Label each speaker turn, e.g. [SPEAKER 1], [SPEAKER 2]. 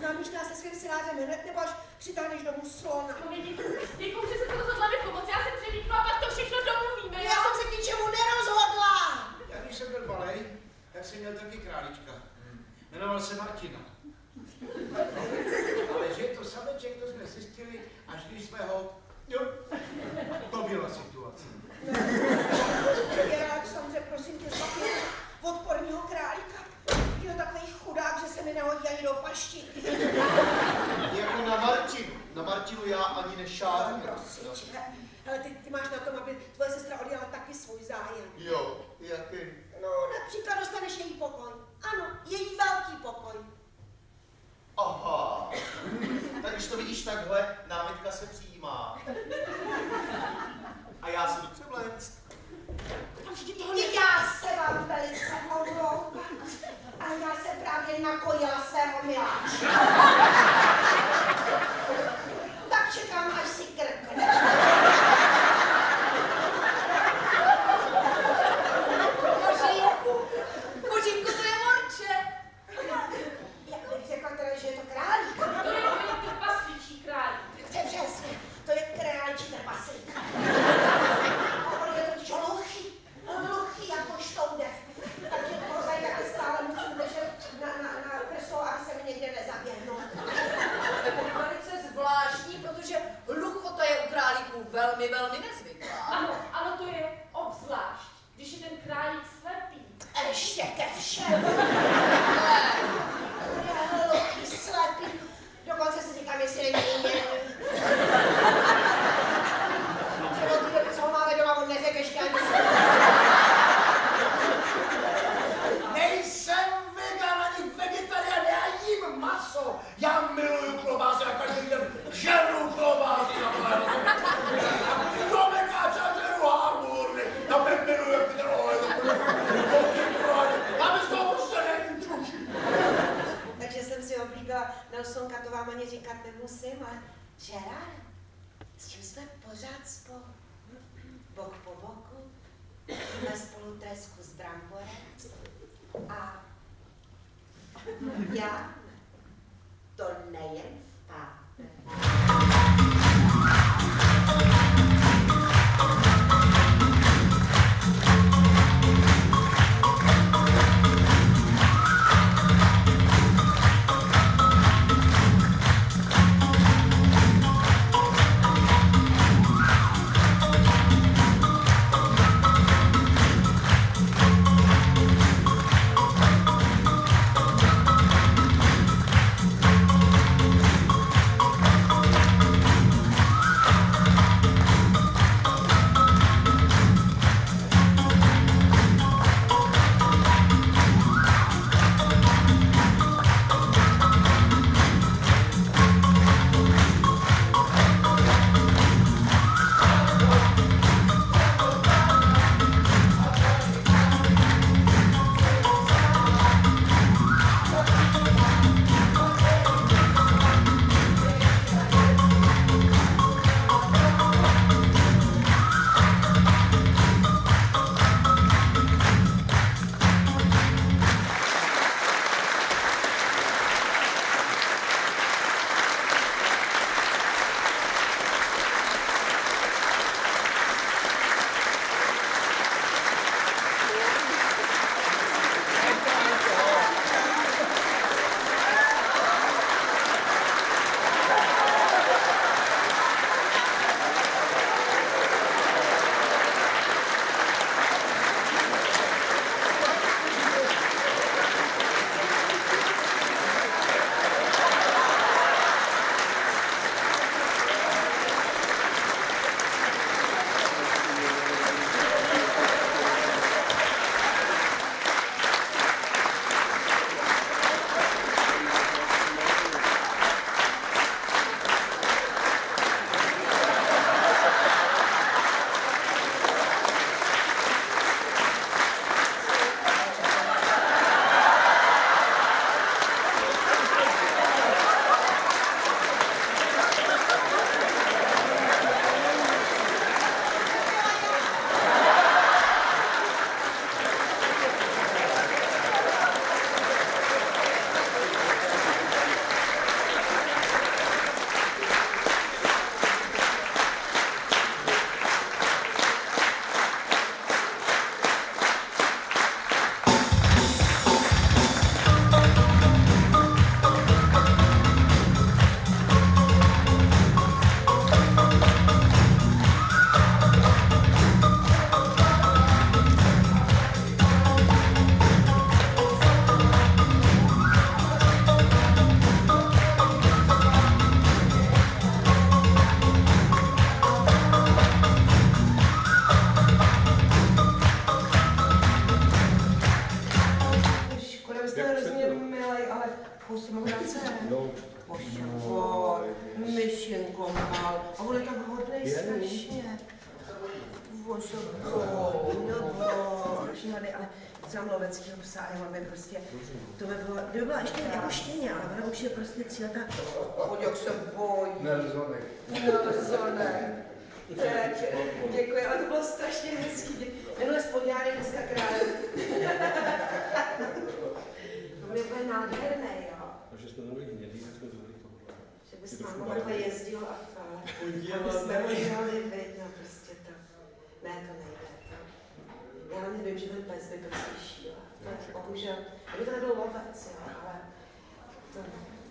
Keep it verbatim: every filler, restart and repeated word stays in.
[SPEAKER 1] zamýšlela se svým synářem hned, nebo až přitáhneš domů slona.
[SPEAKER 2] No děkuju, že se to rozhodla mi pomoct, já se převlíknu a pak to všechno domluvíme,
[SPEAKER 1] já jsem se k ničemu nerozhodla.
[SPEAKER 3] Já když jsem byl malej, tak jsem měl taky králička. Jmenoval se Martina. Ale že je to sameček, to jsme zjistili, až když jsme ho... Jo, to byla situace.
[SPEAKER 1] Já samozřejmě, prosím tě, zbavil odporního králíka. Je to takový chudák, že se mi nehodí ani do paštiky.
[SPEAKER 4] Jako na Martinu. Na Martinu já ani nešáhnu.
[SPEAKER 1] No, prosím tě. Hele, ty, ty máš na tom, aby tvoje sestra odjela taky svůj zájem.
[SPEAKER 4] Jo, jaký?
[SPEAKER 1] No, například dostaneš její pokoj. Ano, její velký pokoj.
[SPEAKER 4] Aha. Tak když to vidíš takhle, námitka se přijímá. A já se jdu převléct.
[SPEAKER 1] Já se vám velice omlouvám, ale já jsem právě nakojila svého miláčka. Tak čekám, až si krkne.
[SPEAKER 2] Božínku, Božínku, to je morče.
[SPEAKER 1] Jak bych řekla teda, že je to králík?
[SPEAKER 2] To je, to je trpasličí králík.
[SPEAKER 1] To je přesně, to je králíčí trpaslík. On je totiž hluchý, hluchý jako štoudev. Takže pořád taky stále musím držet na, na, na krso, aby se mi někde nezaběhnul.
[SPEAKER 2] To je velice zvláštní, protože hlucho to je u králíků velmi, velmi nezvyklá. Ano, ano, to je obzvlášť, když je ten králík slepý.
[SPEAKER 1] Ještě ke všemu. Je hluchý, slepý. Dokonce si říkám, jestli není jiný. Třeba ty doby, co ho máme doma, on neřek ještě ani slovo.
[SPEAKER 3] Nejsem vegan ani vegetarián, já jím maso. Já miluju klobásy a každý den žeru klobásy. Do mekáča žeru hamburgery. Já mě miluju, jak ty role. Já bez toho prostě nemůžu.
[SPEAKER 1] Takže jsem si oblíbila Nelsonka, to vám ani říkat nemusím, ale Gerard, s čím jsme pořád spolu? Bok po boku, jsme spolu tresku z bramborem a já to nejen v pátek. dál. A on je tak hodnej strašně. On se bojí, no bo, strašně hodnej, ale třeba mloveckýho psa, a já mám je prostě, to by bylo, kdyby byla ještě jako štěně, ale ona už je prostě cíleta, choď, jak se bojí.
[SPEAKER 3] Nelzonek.
[SPEAKER 1] Nelzonek. Tak, děkuji, ale to bylo strašně hezký. Tenhle spodňák je dneska král. To bude úplně nádherné, jo.
[SPEAKER 5] A že jsme nebyli hnědý, tak jsme zvolili tohle.
[SPEAKER 1] Že by s mámou takhle jezdil a to. Aby jsme ho dělali, viď, no prostě to. Ne, to nejde. To. Já nevím, že ten pes by prostě šíl. To je bohužel, aby to nebyl lovec, jo, ale to,